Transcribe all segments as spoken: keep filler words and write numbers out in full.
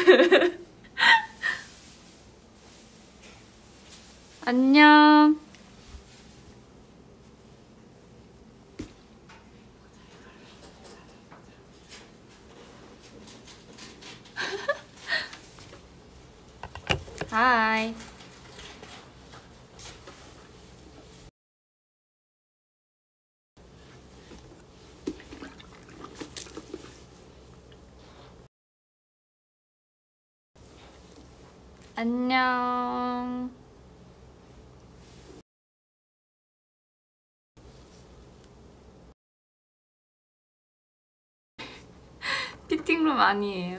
안녕. 하이. 안녕. 피팅룸 아니에요.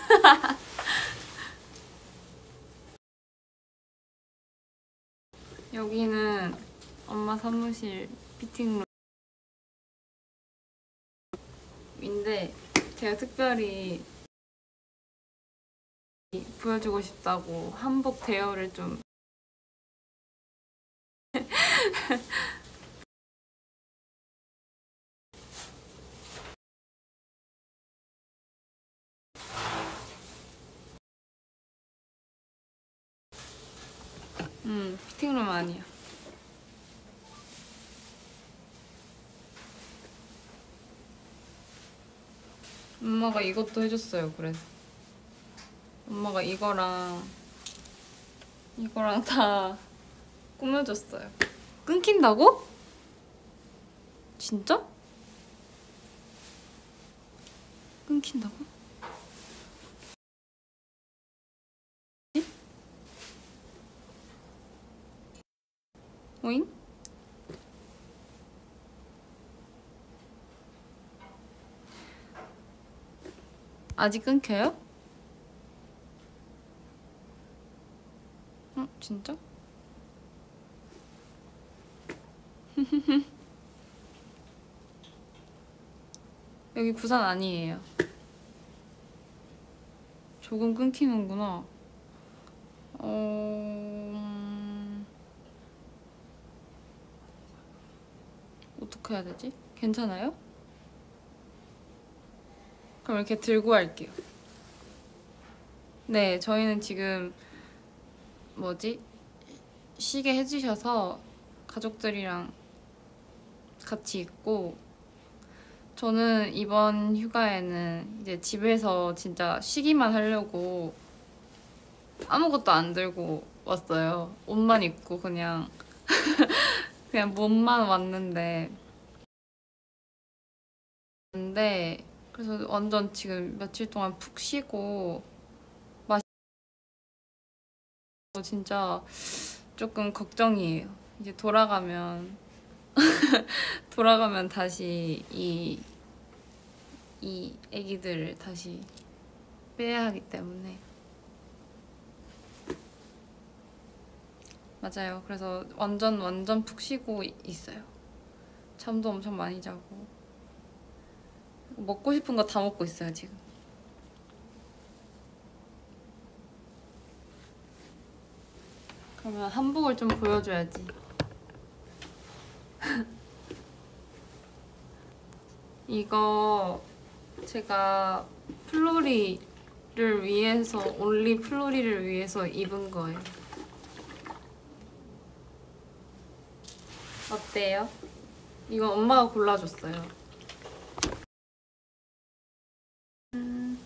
여기는 엄마 사무실 피팅룸인데 제가 특별히 보여주고 싶다고 한복 대여를 좀 음, 피팅룸 아니야. 엄마가 이것도 해줬어요. 그래서 엄마가 이거랑 이거랑 다 꾸며줬어요. 끊긴다고? 진짜? 끊긴다고? 오잉? 아직 끊겨요? 어? 진짜? 여기 부산 아니에요. 조금 끊기는구나. 어... 어떻게 해야 되지? 괜찮아요? 그럼 이렇게 들고 할게요. 네, 저희는 지금 뭐지? 쉬게 해주셔서 가족들이랑 같이 있고, 저는 이번 휴가에는 이제 집에서 진짜 쉬기만 하려고 아무것도 안 들고 왔어요. 옷만 입고 그냥 그냥 몸만 왔는데 근데 그래서 완전 지금 며칠 동안 푹 쉬고 맛 진짜 조금 걱정이에요. 이제 돌아가면 돌아가면 다시 이 이 애기들을 다시 빼야 하기 때문에. 맞아요. 그래서 완전 완전 푹 쉬고 있어요. 잠도 엄청 많이 자고 먹고 싶은 거 다 먹고 있어요 지금. 그러면 한복을 좀 보여줘야지. 이거 제가 플로리를 위해서, 온리 플로리를 위해서 입은 거예요. 어때요? 이거 엄마가 골라줬어요. 음.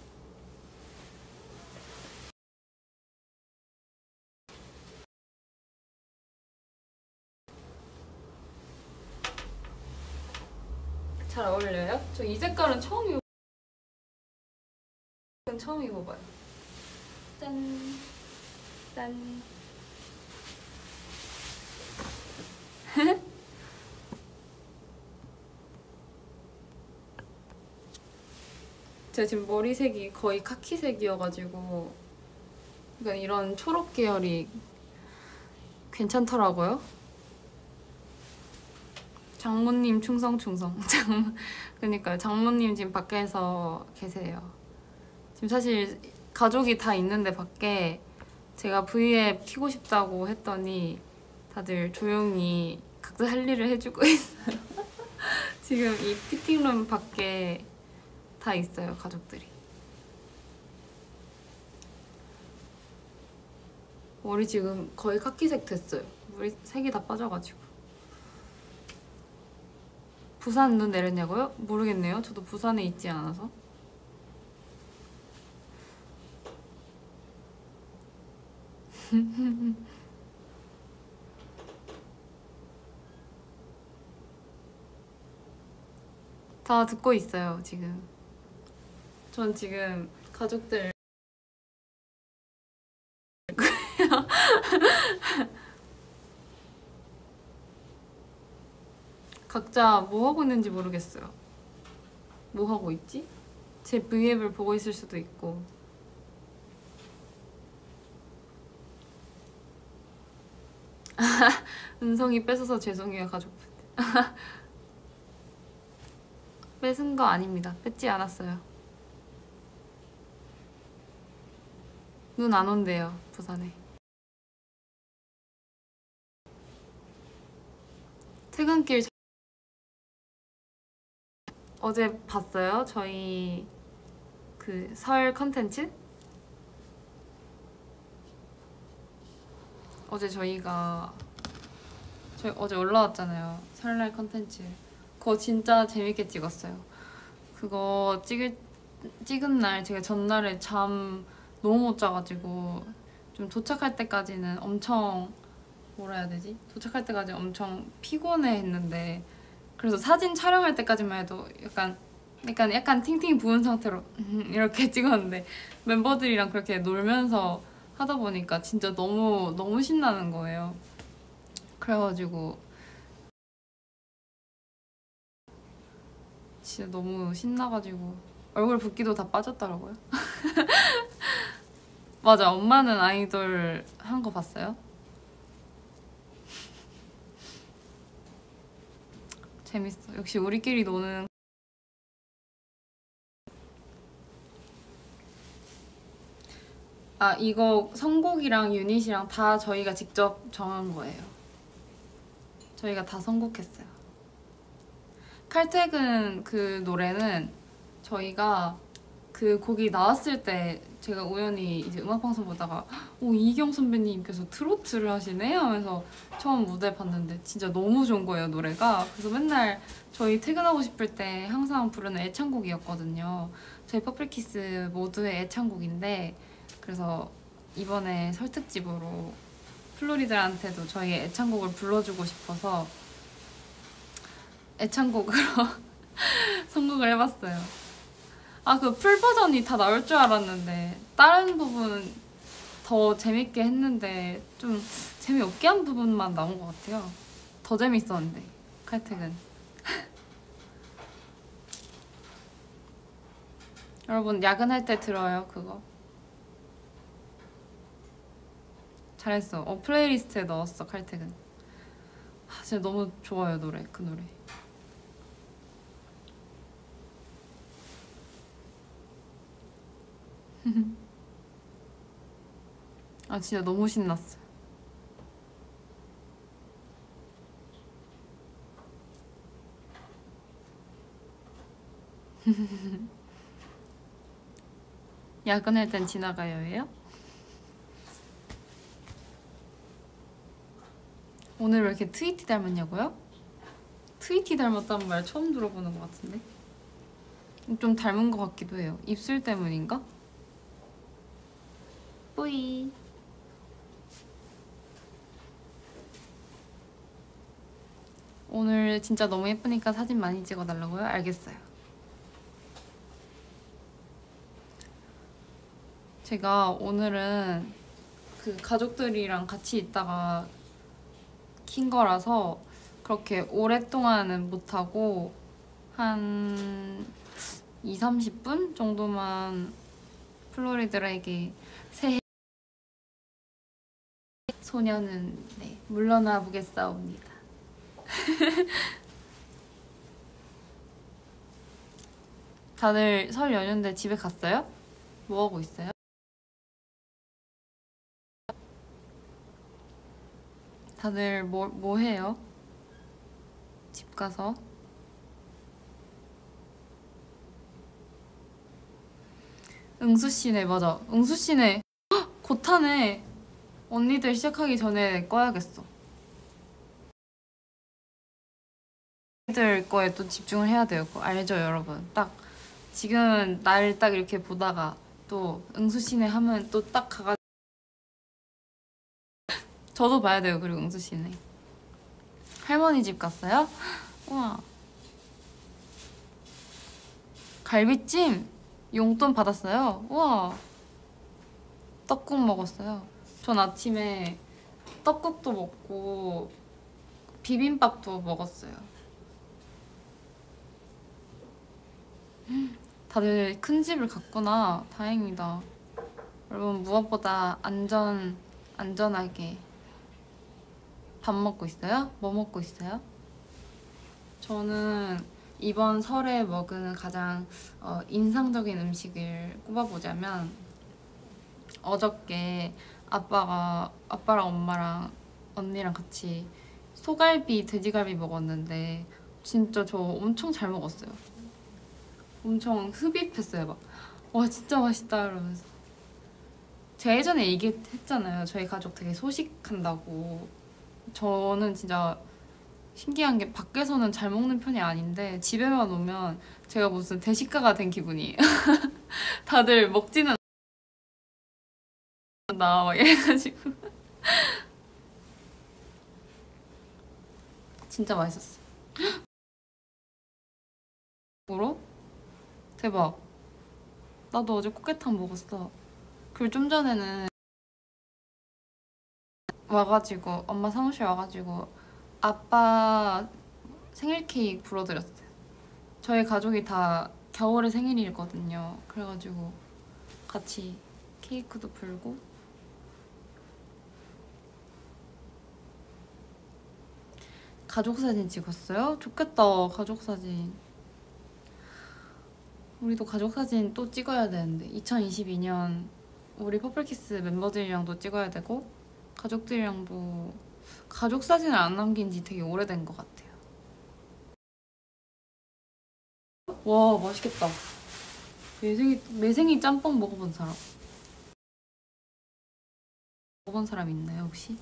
잘 어울려요? 저 이 색깔은 처음 입어. 처음 입어봐요. 짠, 짠. 제가 지금 머리색이 거의 카키색이어가지고 그러니까 이런 초록 계열이 괜찮더라고요. 장모님 충성충성. 장, 그러니까요. 장모님 지금 밖에서 계세요. 지금 사실 가족이 다 있는데 밖에 제가 브이앱 키고 싶다고 했더니 다들 조용히 각자 할 일을 해주고 있어요. 지금 이 피팅룸 밖에 다 있어요, 가족들이. 머리 지금 거의 카키색 됐어요. 물이 색이 다 빠져가지고. 부산 눈 내렸냐고요? 모르겠네요. 저도 부산에 있지 않아서. 다 듣고 있어요 지금. 전 지금 가족들 각자 뭐 하고 있는지 모르겠어요. 뭐 하고 있지? 제 브이앱을 보고 있을 수도 있고. 은성이 뺏어서 죄송해요 가족분. 뺏은 거 아닙니다. 뺏지 않았어요. 눈 안 온대요 부산에. 퇴근길 어제 봤어요? 저희 그 설 컨텐츠? 어제 저희가 저희 어제 올라왔잖아요 설날 컨텐츠. 그거 진짜 재밌게 찍었어요. 그거 찍을, 찍은 날 제가 전날에 잠 너무 못 자가지고 좀 도착할 때까지는 엄청 뭐라 해야 되지? 도착할 때까지 엄청 피곤해 했는데 그래서 사진 촬영할 때까지만 해도 약간 약간 약간 팅팅 부은 상태로 이렇게 찍었는데 멤버들이랑 그렇게 놀면서 하다 보니까 진짜 너무 너무 신나는 거예요. 그래가지고 진짜 너무 신나가지고 얼굴 붓기도 다 빠졌더라고요. 맞아, 엄마는 아이돌 한 거 봤어요? 재밌어. 역시 우리끼리 노는. 아, 이거 선곡이랑 유닛이랑 다 저희가 직접 정한 거예요. 저희가 다 선곡했어요. 칼퇴근 그 노래는 저희가 그 곡이 나왔을 때 제가 우연히 이제 음악방송 보다가 오, 이경 선배님께서 트로트를 하시네 하면서 처음 무대 봤는데 진짜 너무 좋은 거예요 노래가. 그래서 맨날 저희 퇴근하고 싶을 때 항상 부르는 애창곡이었거든요. 저희 퍼플키스 모두의 애창곡인데 그래서 이번에 설 특집으로 플로리들한테도 저희의 애창곡을 불러주고 싶어서 애창곡으로 선곡을 해봤어요. 아, 그 풀 버전이 다 나올 줄 알았는데 다른 부분 더 재밌게 했는데 좀 재미없게 한 부분만 나온 것 같아요. 더 재밌었는데 칼퇴근. 여러분 야근할 때 들어요 그거. 잘했어. 어, 플레이리스트에 넣었어 칼퇴근. 아, 진짜 너무 좋아요 노래. 그 노래 아 진짜 너무 신났어. 야근할 땐 지나가요예요? 오늘 왜 이렇게 트위티 닮았냐고요? 트위티 닮았다는 말 처음 들어보는 것 같은데? 좀 닮은 것 같기도 해요. 입술 때문인가? 뿌이. 오늘 진짜 너무 예쁘니까 사진 많이 찍어달라고요? 알겠어요. 제가 오늘은 그 가족들이랑 같이 있다가 킨 거라서 그렇게 오랫동안은 못하고 한 이삼십 분 정도만 플로리들에게 새해 소녀는 네, 물러나 보겠사옵니다. 다들 설 연휴인데 집에 갔어요? 뭐 하고 있어요? 다들 뭐, 뭐 해요? 집 가서? 응수씨네 맞아. 응수씨네 곧 하네. 언니들 시작하기 전에 꺼야겠어. 언니들 거에 또 집중을 해야 돼요. 그거 알죠, 여러분? 딱 지금 날 딱 이렇게 보다가 또 응수씨네 하면 또 딱 가가지고 저도 봐야 돼요. 그리고 응수씨네 할머니 집 갔어요? 우와. 갈비찜 용돈 받았어요? 우와. 떡국 먹었어요. 전 아침에 떡국도 먹고 비빔밥도 먹었어요. 다들 큰 집을 갔구나. 다행이다. 여러분 무엇보다 안전, 안전하게 밥 먹고 있어요? 뭐 먹고 있어요? 저는 이번 설에 먹은 가장 어, 인상적인 음식을 꼽아보자면 어저께 아빠가 아빠랑 엄마랑 언니랑 같이 소갈비, 돼지갈비 먹었는데 진짜 저 엄청 잘 먹었어요. 엄청 흡입했어요. 막 와 진짜 맛있다 이러면서. 제가 예전에 얘기했잖아요. 저희 가족 되게 소식한다고. 저는 진짜 신기한 게 밖에서는 잘 먹는 편이 아닌데 집에만 오면 제가 무슨 대식가가 된 기분이에요. 다들 먹지는 않나 막 이래가지고 진짜 맛있었어. 뭐로? 대박. 나도 어제 꽃게탕 먹었어. 그리고 좀 전에는 와가지고 엄마 사무실 와가지고 아빠 생일 케이크 불어드렸어요. 저희 가족이 다 겨울에 생일이거든요. 그래가지고 같이 케이크도 불고. 가족 사진 찍었어요? 좋겠다. 가족 사진. 우리도 가족 사진 또 찍어야 되는데 이천이십이 년 우리 퍼플키스 멤버들이랑도 찍어야 되고 가족들이랑도. 가족 사진을 안 남긴 지 되게 오래된 것 같아요. 와 맛있겠다. 매생이, 매생이 짬뽕 먹어본 사람? 먹어본 사람 있나요 혹시?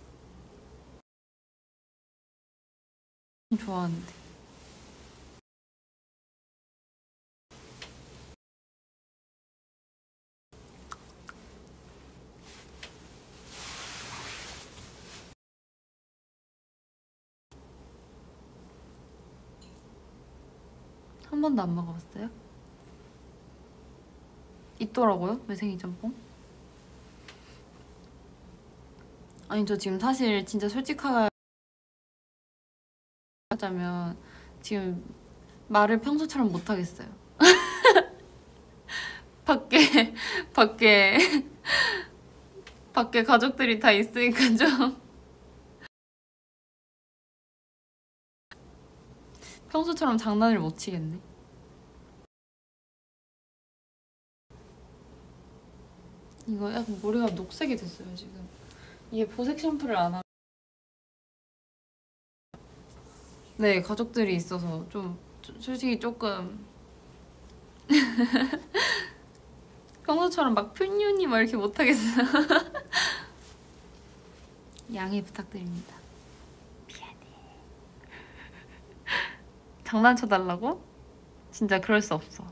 좋아하는데. 한 번도 안 먹어봤어요? 있더라고요 매생이 짬뽕. 아니 저 지금 사실 진짜 솔직하게 하자면 지금 말을 평소처럼 못하겠어요. 밖에 밖에 밖에 가족들이 다 있으니까 좀 평소처럼 장난을 못 치겠네. 이거 약간 머리가 녹색이 됐어요 지금. 이게 보색 샴푸를 안 하면. 네 가족들이 있어서 좀 솔직히 조금 평소처럼 막 푼유니 막 이렇게 못하겠어요. 양해 부탁드립니다. 미안해. 장난쳐달라고? 진짜 그럴 수 없어.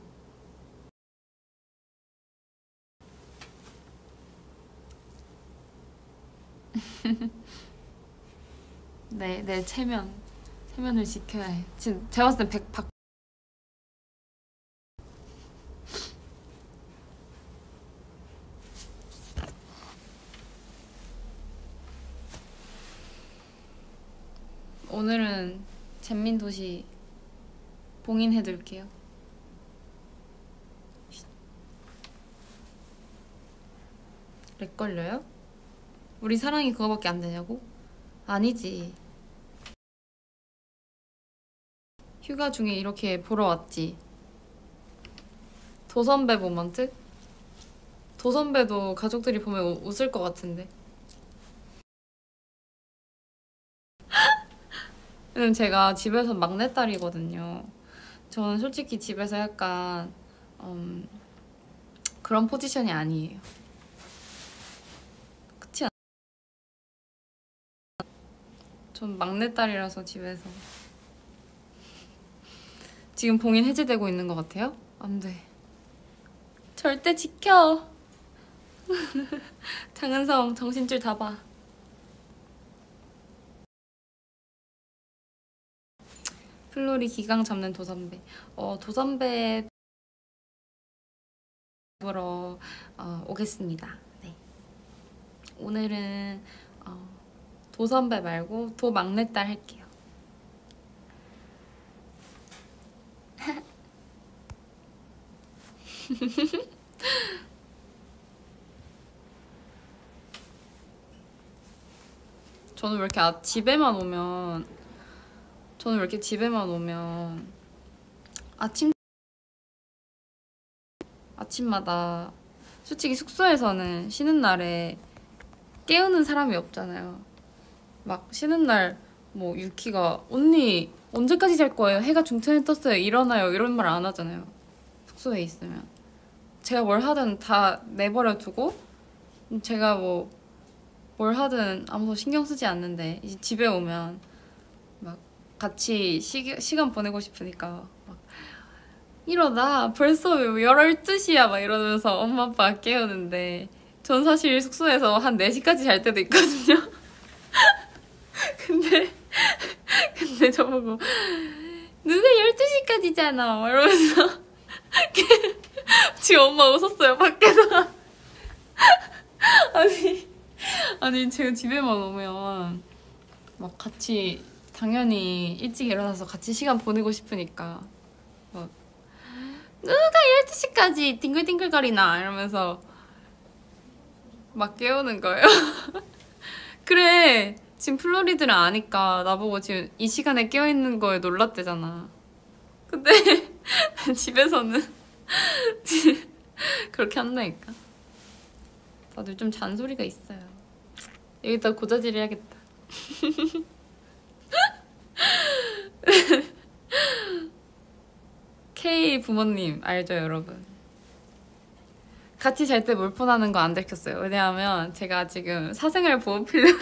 네, 네 체면 체면을 지켜야 해. 지금 제가 봤을 땐 백박. 오늘은 잼민도시 봉인해둘게요. 렉 걸려요? 우리 사랑이 그거밖에 안 되냐고? 아니지. 휴가 중에 이렇게 보러 왔지. 도선배 모먼트? 도선배도 가족들이 보면 우- 웃을 것 같은데. 왜냐면 제가 집에서 막내딸이거든요. 저는 솔직히 집에서 약간 음, 그런 포지션이 아니에요. 그치 않... 전 막내딸이라서 집에서. 지금 봉인 해제되고 있는 것 같아요? 안 돼. 절대 지켜. 장은성 정신줄 다 봐. 플로리 기강 잡는 도선배. 어 도선배 보러 어, 오겠습니다. 네. 오늘은 어, 도선배 말고 도막내딸 할게요. 저는 왜 이렇게 아, 집에만 오면 저는 왜 이렇게 집에만 오면 아침 아침마다 솔직히 숙소에서는 쉬는 날에 깨우는 사람이 없잖아요. 막 쉬는 날 뭐 유키가 언니 언제까지 잘 거예요? 해가 중천에 떴어요. 일어나요. 이런 말 안 하잖아요. 숙소에 있으면 제가 뭘 하든 다 내버려 두고 제가 뭐 뭘 하든 아무도 신경 쓰지 않는데 이제 집에 오면 막 같이 시, 시간 보내고 싶으니까 막 일어나 벌써 열두 시야 막 이러면서 엄마 아빠 깨우는데 전 사실 숙소에서 한 네 시까지 잘 때도 있거든요. 근데 근데 저보고 누가 열두 시까지잖아 이러면서 지금 엄마 웃었어요 밖에서. 아니 아니 제가 집에만 오면 막 같이 당연히 일찍 일어나서 같이 시간 보내고 싶으니까 막 누가 열두 시까지 뒹글뒹글거리나 이러면서 막 깨우는 거예요. 그래 지금 플로리드를 아니까 나보고 지금 이 시간에 깨어있는 거에 놀랐대잖아. 근데 집에서는 그렇게 한다니까. 다들 좀 잔소리가 있어요. 여기다 고자질 해야겠다. K 부모님 알죠 여러분? 같이 잘 때 몰폰하는 거 안 들켰어요. 왜냐하면 제가 지금 사생활 보호 필름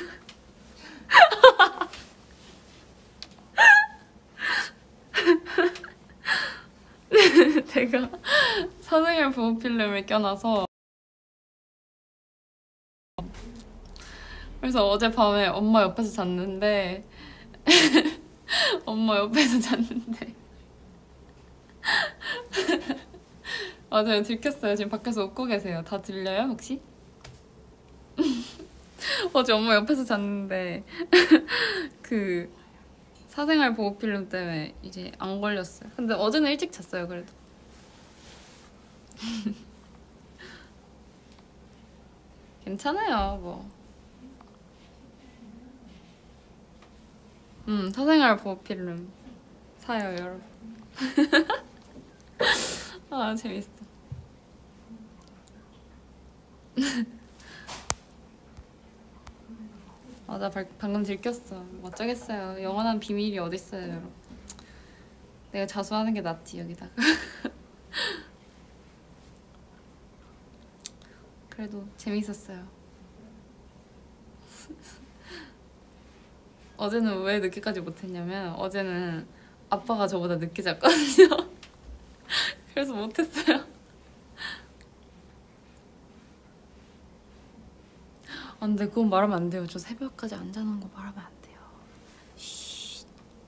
제가 사생활 보호 필름을 껴놔서 그래서 어젯밤에 엄마 옆에서 잤는데 엄마 옆에서 잤는데 맞아요 들켰어요. 지금 밖에서 웃고 계세요. 다 들려요 혹시? 어제 엄마 옆에서 잤는데 그 사생활 보호 필름 때문에 이제 안 걸렸어요. 근데 어제는 일찍 잤어요 그래도. 괜찮아요 뭐. 음 사생활 보호 필름 사요 여러분. 아 재밌어. 맞아 방금 들켰어. 어쩌겠어요. 영원한 비밀이 어딨어요 여러분. 내가 자수하는 게 낫지 여기다가. 그래도 재밌었어요. 어제는 왜 늦게까지 못했냐면 어제는 아빠가 저보다 늦게 잤거든요. 그래서 못했어요. 아, 근데 그건 말하면 안 돼요. 저 새벽까지 안 자는 거 말하면 안 돼요. 쉬.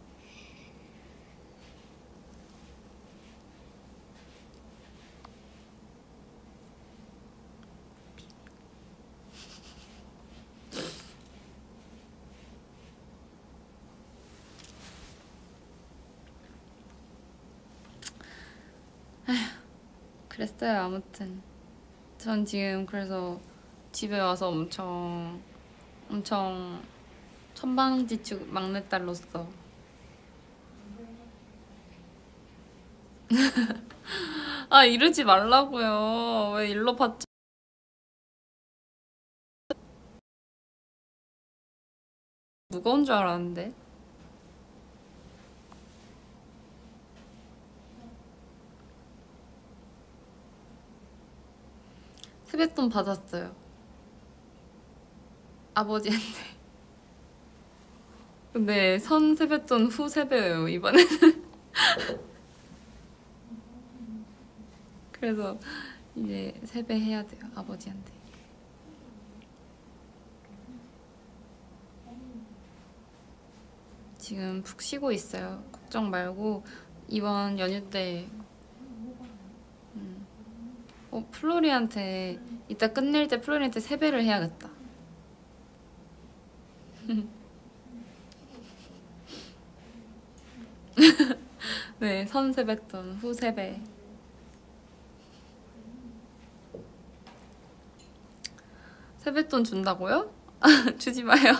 에휴, 그랬어요. 아무튼 전 지금 그래서 집에 와서 엄청 엄청 천방지축 막내딸로서 아 이러지 말라고요. 왜 일로 받죠? 무거운 줄 알았는데. 세뱃돈 받았어요. 아버지한테. 근데 선 세뱃돈 후 세배예요 이번에는. 그래서 이제 세배해야 돼요 아버지한테. 지금 푹 쉬고 있어요. 걱정 말고 이번 연휴 때 음. 어, 플로리한테 이따 끝낼 때 플로리한테 세배를 해야겠다. 네, 선 세뱃돈 후 세배. 세뱃돈 준다고요? 주지 마요.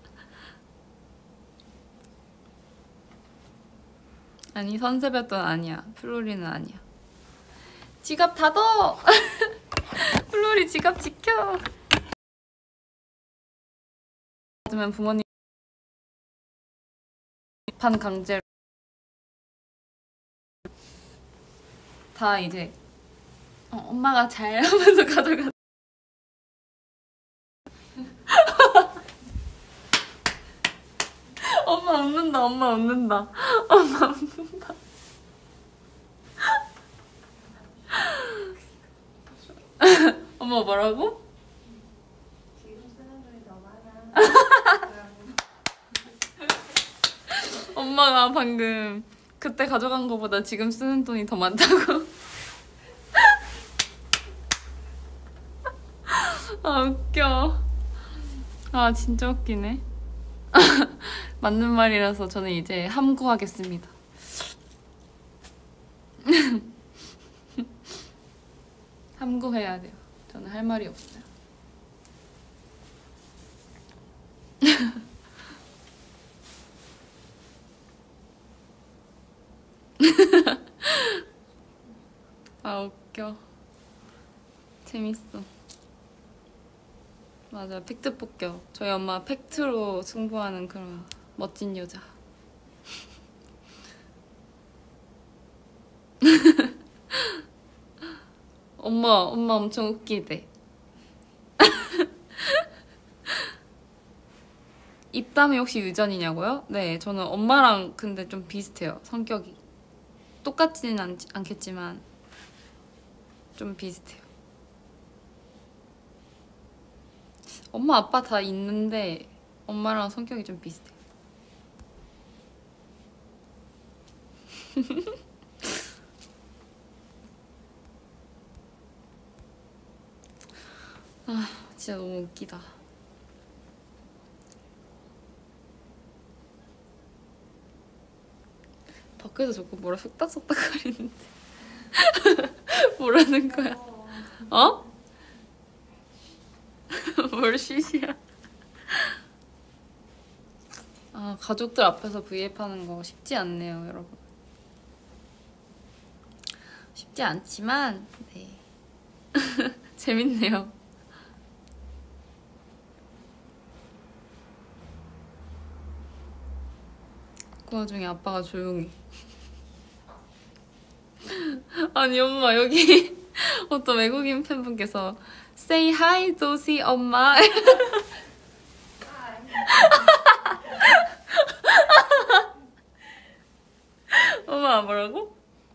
아니 선세뱃돈 아니야. 플로리는 아니야. 지갑 닫어. 플로리 지갑 지켜. 받으면 부모님 반 강제로 다 이제 어, 엄마가 잘 하면서 가져가. 엄마 웃는다. 엄마 웃는다. 엄마 웃는다. 엄마 뭐라고? 지금 쓰는 돈이 더 많아. 엄마가 방금 그때 가져간 거보다 지금 쓰는 돈이 더 많다고. 아 웃겨. 아 진짜 웃기네. 맞는 말이라서 저는 이제 함구하겠습니다. 함구해야 돼요. 저는 할 말이 없어요. 아 웃겨. 재밌어. 맞아, 팩트 폭격. 저희 엄마 팩트로 승부하는 그런 멋진 여자. 엄마, 엄마 엄청 웃기대. 입담이 혹시 유전이냐고요? 네, 저는 엄마랑 근데 좀 비슷해요, 성격이. 똑같지는 않, 않겠지만 좀 비슷해요. 엄마, 아빠 다 있는데 엄마랑 성격이 좀 비슷해요. 아, 진짜 너무 웃기다. 밖에서 자꾸 뭐라 속닥속닥 거리는데. 뭐라는 거야? 어? 뭘 쉬시야? 아, 가족들 앞에서 브이앱 하는 거 쉽지 않네요, 여러분. 쉽지 않지만 네. 재밌네요. 그 와중에 아빠가 조용히. 아니 엄마, 여기 어떤 외국인 팬분께서 Say hi 도시 엄마. 엄마 뭐라고?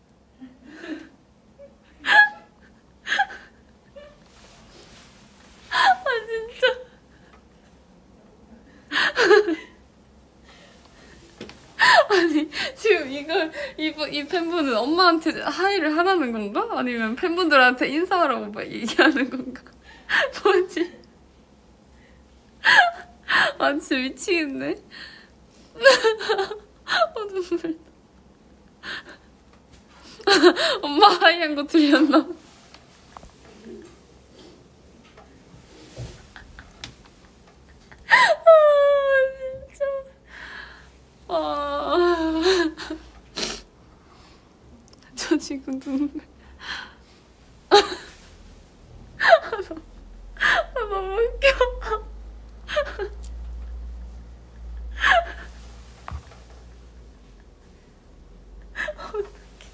아 진짜. 아니 지금 이걸 이, 이 팬분은 엄마한테 하이를 하라는 건가? 아니면 팬분들한테 인사하라고 막 얘기하는 건가? 뭐지? 아 진짜 미치겠네. 어 눈물. 엄마 하이한 거 들렸나? 아 진짜. 아. 저 지금 눈물. 아, 너무 웃겨. 어떡해.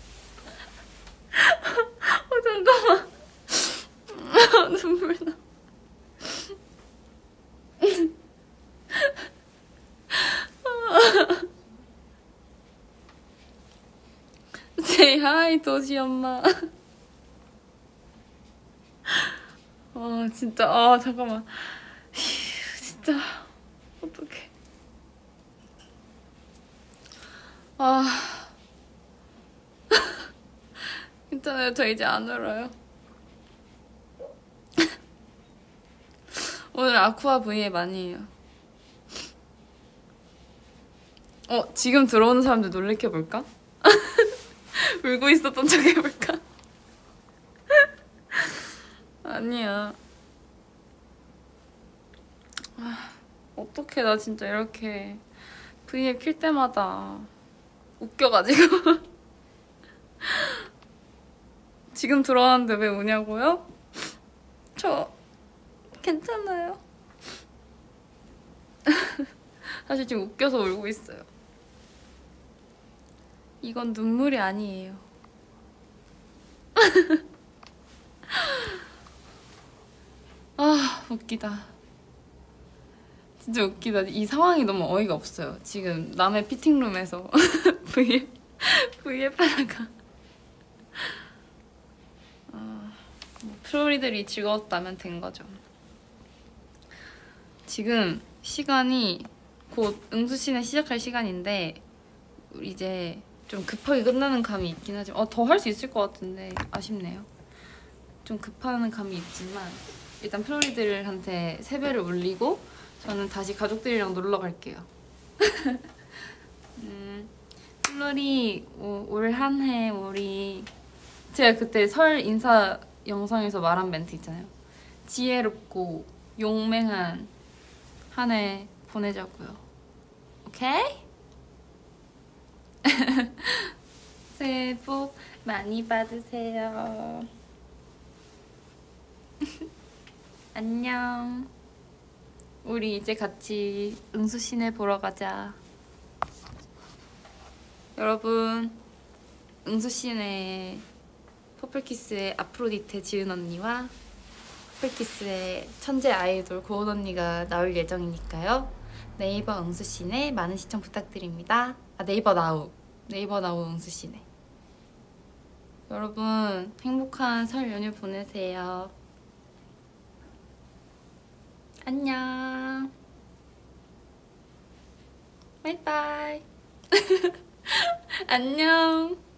어, 잠깐만. 아, 눈물 나. 아, Say hi 도시 엄마. 아 진짜 아 잠깐만. 진짜 어떡해. 아 괜찮아요. 저 이제 안 울어요. 오늘 아쿠아 브이앱 아니에요. 어 지금 들어오는 사람들 놀래켜볼까? 울고 있었던 척 해볼까? 아니야. 아, 어떡해. 나 진짜 이렇게 브이앱 킬 때마다 웃겨가지고. 지금 들어왔는데 왜 우냐고요? 저 괜찮아요. 사실 지금 웃겨서 울고 있어요. 이건 눈물이 아니에요. 아 웃기다. 진짜 웃기다. 이 상황이 너무 어이가 없어요. 지금 남의 피팅룸에서 브이앱 브이앱 하다가 아, 뭐 프로리들이 즐거웠다면 된 거죠. 지금 시간이 곧 응수씨네 시작할 시간인데 이제 좀 급하게 끝나는 감이 있긴 하지만 어, 더 할 수 있을 것 같은데 아쉽네요. 좀 급하는 감이 있지만 일단 플로리들한테 세배를 올리고 저는 다시 가족들이랑 놀러 갈게요. 음, 플로리 올 한 해 우리 제가 그때 설 인사 영상에서 말한 멘트 있잖아요. 지혜롭고 용맹한 한 해 보내자고요. 오케이? 새해 복 많이 받으세요. 안녕. 우리 이제 같이 응수씨네 보러 가자. 여러분, 응수씨네 퍼플키스의 아프로디테 지은 언니와 퍼플키스의 천재 아이돌 고은 언니가 나올 예정이니까요. 네이버 응수씨네 많은 시청 부탁드립니다. 아 네이버 나우 네이버 나우 응수씨네. 여러분 행복한 설 연휴 보내세요. 안녕. 바이바이. 안녕.